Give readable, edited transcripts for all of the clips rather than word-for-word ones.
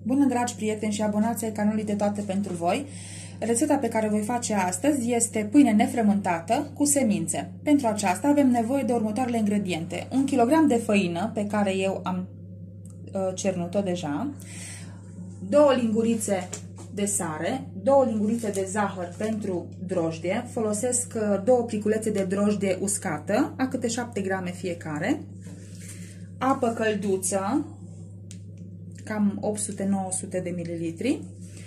Bună, dragi prieteni și abonați ai canalului De Toate pentru voi! Rețeta pe care o voi face astăzi este pâine nefrământată cu semințe. Pentru aceasta avem nevoie de următoarele ingrediente. 1 kg de făină pe care eu am cernut-o deja, 2 lingurițe de sare, 2 lingurițe de zahăr pentru drojdie, folosesc 2 pliculețe de drojdie uscată, a câte 7 grame fiecare, apă călduță, cam 800-900 de mililitri,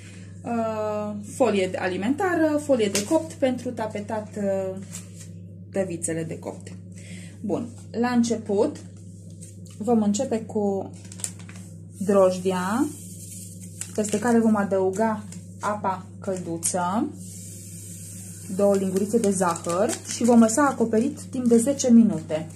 folie alimentară, folie de copt pentru tapetat tăvițele de copt. Bun, la început vom începe cu drojdia, peste care vom adăuga apa călduță, 2 lingurițe de zahăr și vom lăsa acoperit timp de 10 minute.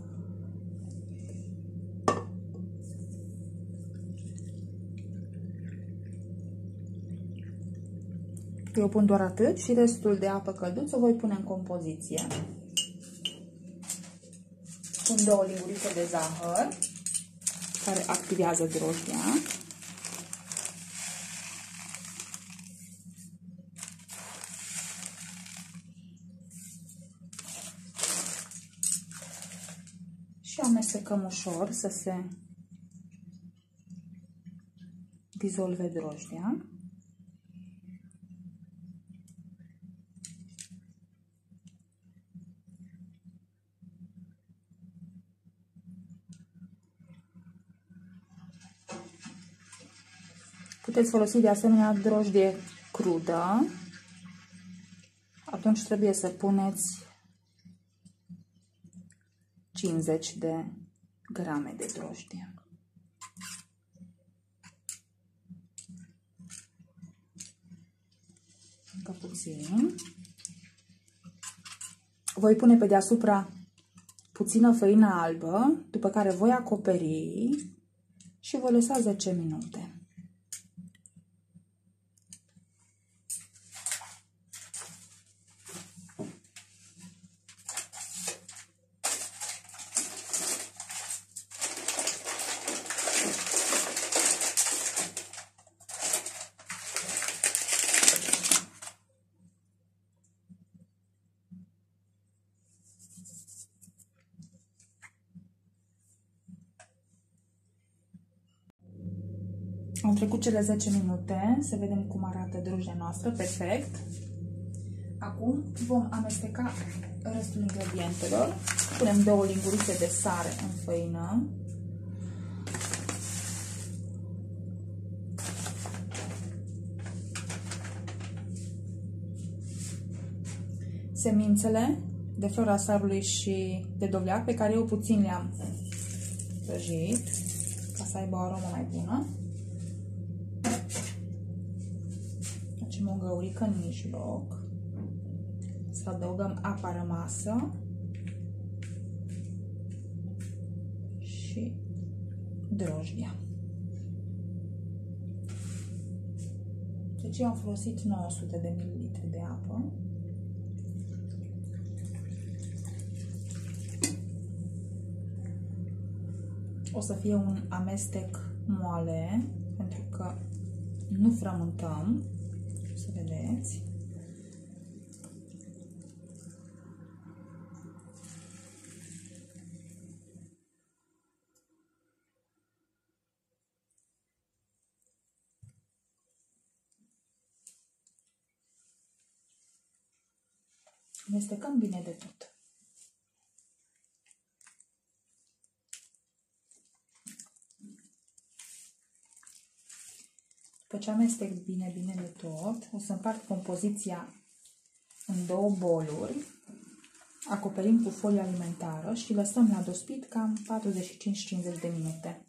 Eu pun doar atât și restul de apă călduță o voi pune în compoziție. Pun 2 lingurițe de zahăr care activează drojdia. Și amestecăm ușor să se dizolve drojdia. Puteți folosi de asemenea drojdie crudă. Atunci trebuie să puneți 50 de grame de drojdie. Încă puțin. Voi pune pe deasupra puțină făină albă, după care voi acoperi și voi lăsa 10 minute. Au trecut cele 10 minute, să vedem cum arată drojdia noastră, perfect. Acum vom amesteca restul ingredientelor. Punem 2 lingurițe de sare în făină. Semințele de flora sarului și de dovleac, pe care eu puțin le-am prăjit, ca să aibă o aromă mai bună. Facem o găurică în mijloc, să adăugăm apa rămasă și drojdia. Deci eu am folosit 900 de mililitri de apă. O să fie un amestec moale, pentru că nu frământăm, să vedeți. Amestecăm bine de tot. După ce amestec bine de tot, o să împart compoziția în 2 boluri, acoperim cu folie alimentară și lăsăm la dospit cam 45-50 de minute.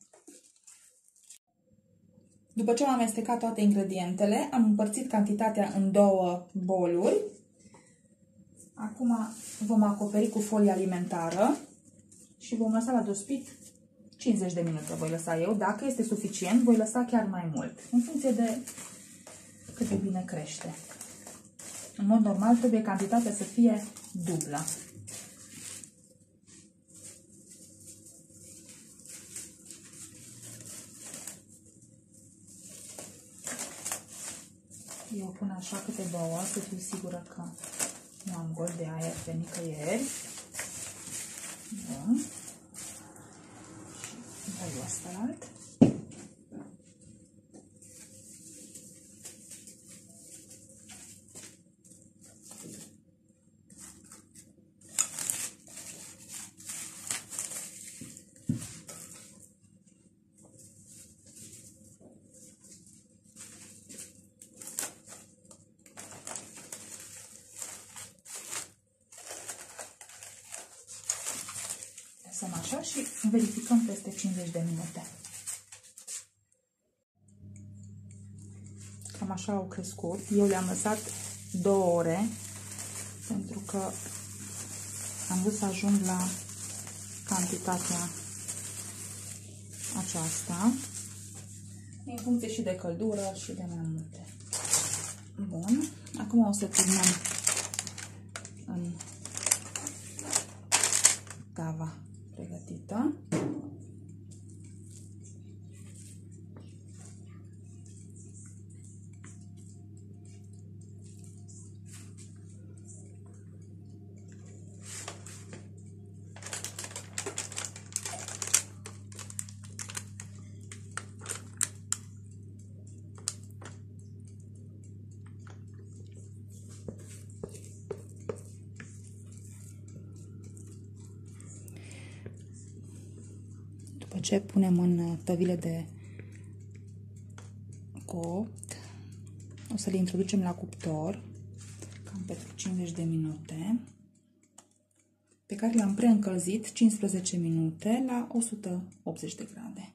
După ce am amestecat toate ingredientele, am împărțit cantitatea în 2 boluri. Acum vom acoperi cu folie alimentară și vom lăsa la dospit 50 de minute voi lăsa eu. Dacă este suficient, voi lăsa chiar mai mult, în funcție de cât de bine crește. În mod normal, trebuie cantitatea să fie dublă. Eu pun așa câte două, să fiu sigură că nu am gol de aer pe nicăieri. Bun. Și dau ăsta alt. Lăsăm așa și verificăm peste 50 de minute. Cam așa au crescut. Eu le-am lăsat 2 ore pentru că am vrut să ajung la cantitatea aceasta în funcție și de căldură și de mai multe. Bun. Acum o să turnăm în cava pregătită. După ce punem în tăvile de copt, o să le introducem la cuptor, cam pentru 50 de minute, pe care le-am preîncălzit 15 minute la 180 de grade.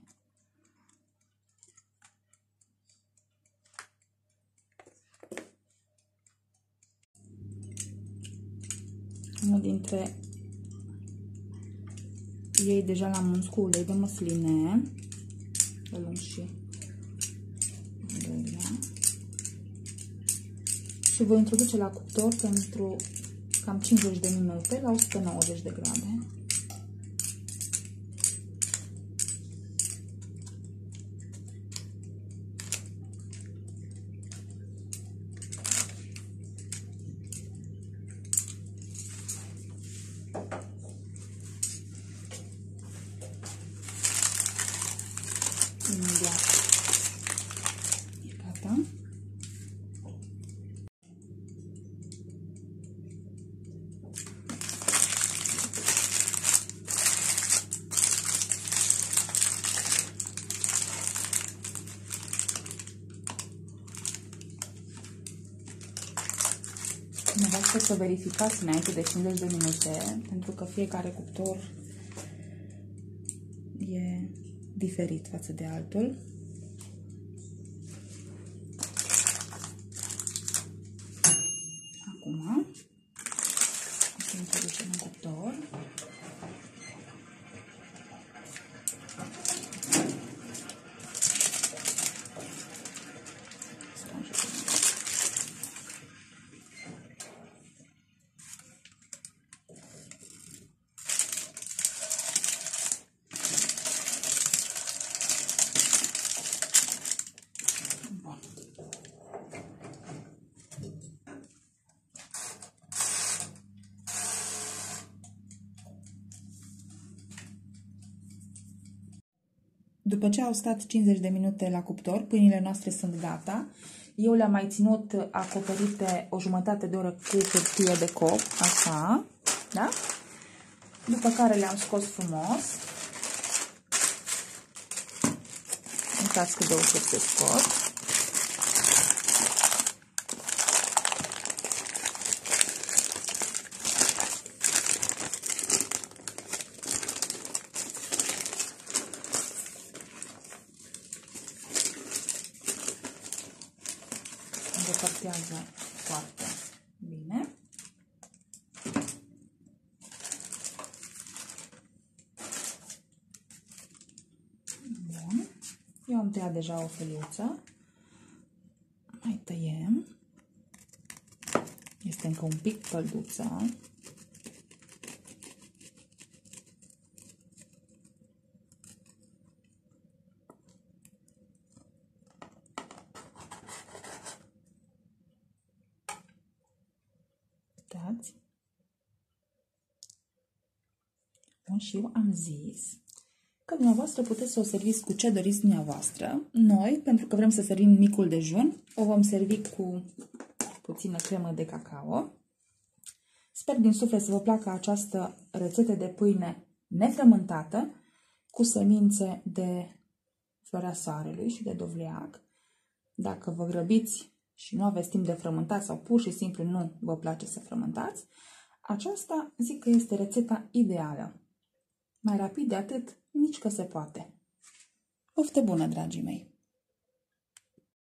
Unul dintre ei deja l-am uns cu ulei de măsline, îl luăm și voi introduce la cuptor pentru cam 50 de minute la 190 de grade. Imediat e gata. Dumneavoastră să verificați înainte de 50 de minute, pentru că fiecare cuptor e diferit față de altul. Acum o să introducem în cuptor. După ce au stat 50 de minute la cuptor, pâinile noastre sunt gata. Eu le-am mai ținut acoperite o jumătate de oră cu hârtie de cop, așa, da? După care le-am scos frumos. Uitați cât de ușor se scot. Îndepărtează foarte bine. Bun. Eu am tăiat deja o feliuță. Mai tăiem. Este încă un pic călduță. spun și eu, am zis că dumneavoastră puteți să o serviți cu ce doriți dumneavoastră. Noi, pentru că vrem să servim micul dejun, o vom servi cu puțină cremă de cacao. Sper din suflet să vă placă această rețetă de pâine nefrământată cu semințe de floarea soarelui și de dovleac. Dacă vă grăbiți și nu aveți timp de frământat sau pur și simplu nu vă place să frământați, aceasta zic că este rețeta ideală. Mai rapid de atât, nici că se poate. Poftă bună, dragii mei!